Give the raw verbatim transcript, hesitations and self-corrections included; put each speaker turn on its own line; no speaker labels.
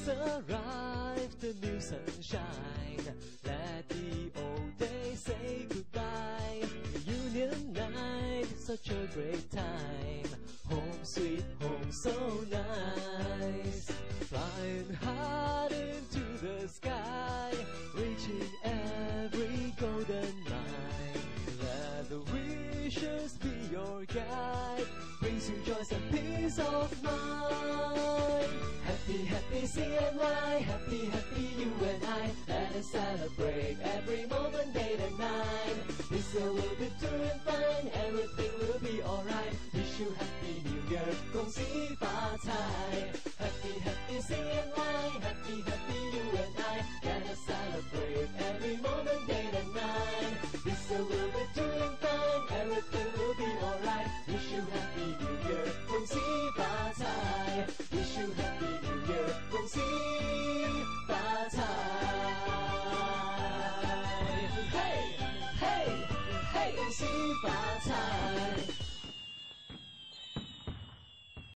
arrived, the new sunshine. Let the old days say goodbye. Reunion night, such a great time. Home sweet home, so nice. Flying hard into the sky, reaching every golden line. Let the wishes be your guide, brings you joy and peace of mind. Happy, happy, C N Y, happy, happy, you and I. Let us celebrate every moment, day and night. This year will be doing fine, everything will be alright. Wish you happy new year, 恭喜发财。Happy, happy, C N Y, happy, happy.